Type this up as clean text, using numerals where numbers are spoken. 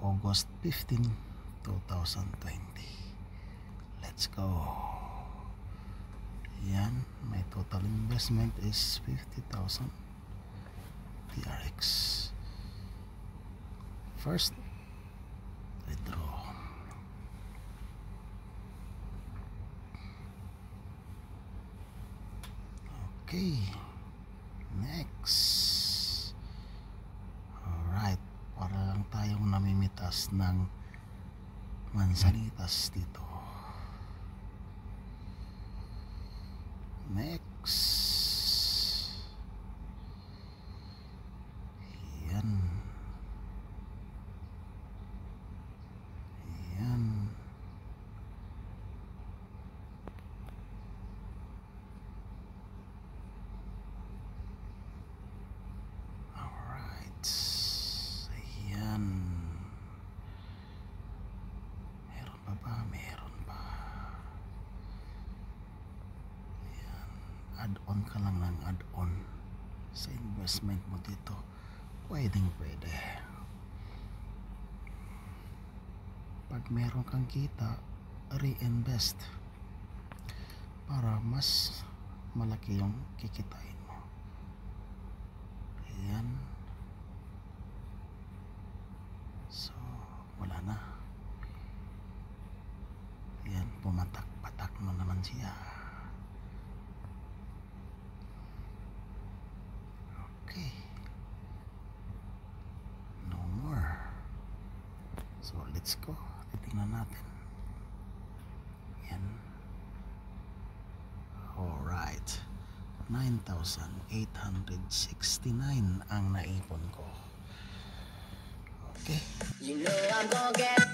August 15, 2020. Let's go. Yan, my total investment is 50,000 TRX. First, withdraw. Okay, next. Alright, para lang tayong namimitas ng mansanitas dito. Next. Yan. Yan. Alright. Yan. Meron pa ba? Meron pa. Yan. Add-on ka lang ng add-on sa investment mo dito. Pwedeng pwede. Pag meron kang kita, reinvest para mas malaki yung kikitain mo. Ayan. So, wala na. Ayan, pumatak-patak mo naman siya. Okay. No more. So, let's go. Titingnan natin. Yan. Alright. 9,869 ang naipon ko. Okay. You know I'm gonna get